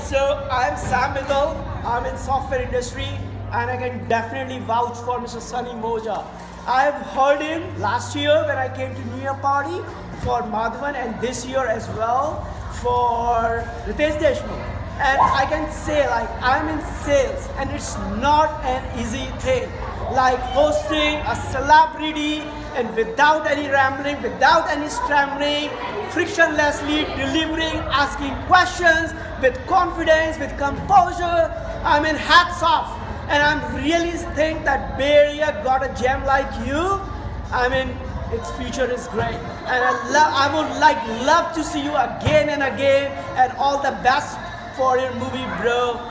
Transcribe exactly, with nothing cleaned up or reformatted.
So I'm Sam Mittal. I'm in software industry and I can definitely vouch for Mister Sunny Moja. I've heard him last year when I came to New Year party for Madhavan and this year as well for Ritesh Deshmukh. And I can say like I'm in sales and it's not an easy thing. Like hosting a celebrity and without any rambling, without any stammering, frictionlessly delivering, asking questions with confidence, with composure. I mean, hats off. And I really think that Bay Area got a gem like you. I mean, its future is great. And I love, I would like love to see you again and again. And all the best for your movie, bro.